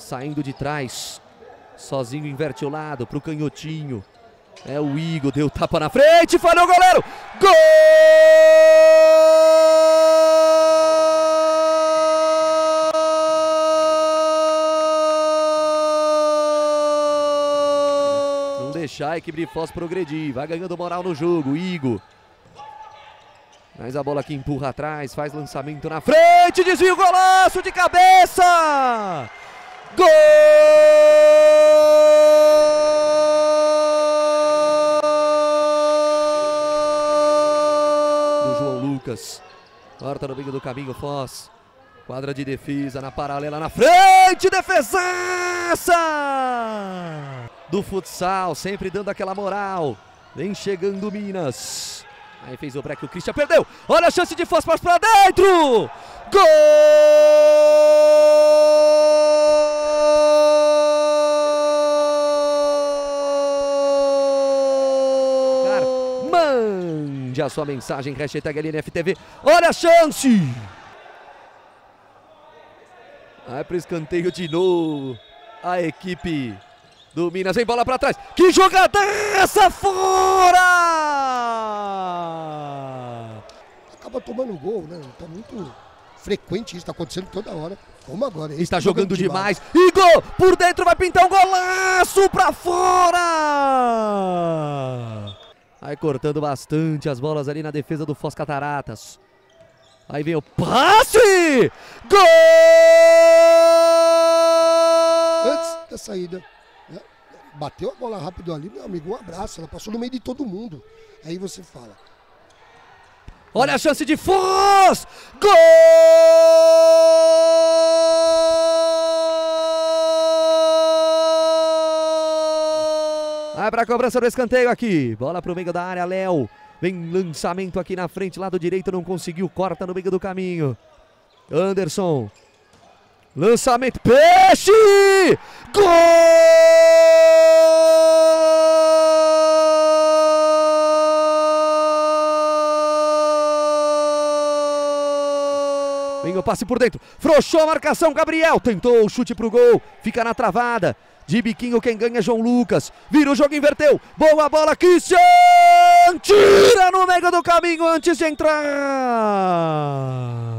saindo de trás. Sozinho inverte o lado pro canhotinho. É o Igor, deu tapa na frente, falhou o goleiro. Gol! Não deixar a equipe de Foz progredir, vai ganhando moral no jogo, Igor. Mas a bola que empurra atrás, faz lançamento na frente, desvio, golaço de cabeça! Gol! Do João Lucas. Corta no meio do caminho, Foz. Quadra de defesa na paralela na frente, defesaça! Do futsal, sempre dando aquela moral. Vem chegando Minas. Aí fez o break, o Christian perdeu. Olha a chance de Foz pra dentro! Gol! Mande a sua mensagem, hashtag LNFTV. Olha a chance! Vai pro escanteio de novo. A equipe do Minas vem bola pra trás. Que jogada é essa fora! Acaba tomando gol, né? Tá muito frequente isso, tá acontecendo toda hora. Como agora? Está jogando demais. E gol! Por dentro vai pintar um golaço pra fora! Vai cortando bastante as bolas ali na defesa do Foz Cataratas. Aí vem o passe! Gol! Antes da saída, né? Bateu a bola rápido ali, meu amigo, um abraço. Ela passou no meio de todo mundo. Aí você fala. Olha a chance de Foz! Gol! Vai para a cobrança do escanteio aqui. Bola para o meio da área, Léo. Vem lançamento aqui na frente, lado direito, não conseguiu, corta no meio do caminho. Anderson. Lançamento, Peixe! Gol! Vem o passe por dentro, frouxou a marcação, Gabriel, tentou o chute pro gol, fica na travada. De biquinho quem ganha é João Lucas. Vira o jogo, inverteu. Boa bola, Christian! Tira no meio do caminho antes de entrar.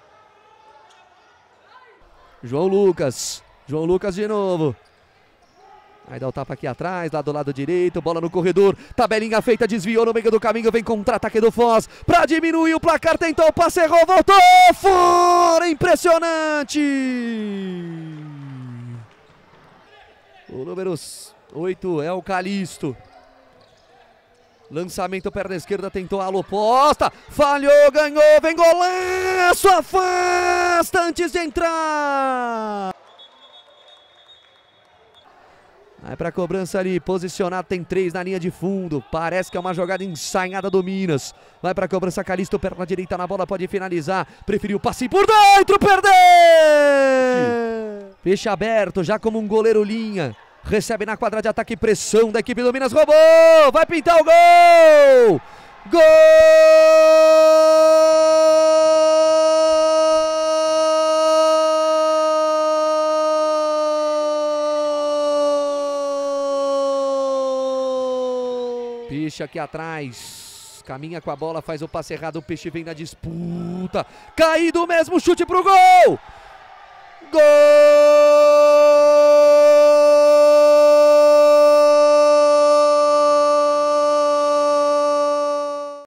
João Lucas. João Lucas de novo. Vai dar o tapa aqui atrás, lá do lado direito. Bola no corredor. Tabelinha feita, desviou no meio do caminho. Vem contra-ataque do Foz. Pra diminuir o placar, tentou o passe, errou, voltou. Fora! Impressionante! O número 8 é o Calisto. Lançamento, perna esquerda, tentou a aloposta. Falhou, ganhou, vem golaço, afasta antes de entrar. Vai pra cobrança ali, posicionado, tem 3 na linha de fundo. Parece que é uma jogada ensaiada do Minas. Vai pra cobrança, Calisto, perna direita na bola, pode finalizar. Preferiu passe por dentro, perdeu! Fecha aberto, já como um goleiro linha. Recebe na quadra de ataque, pressão da equipe do Minas, roubou! Vai pintar o gol! Gol! Peixe aqui atrás, caminha com a bola, faz o passe errado, o Peixe vem na disputa. Caído mesmo, chute pro gol! Gol!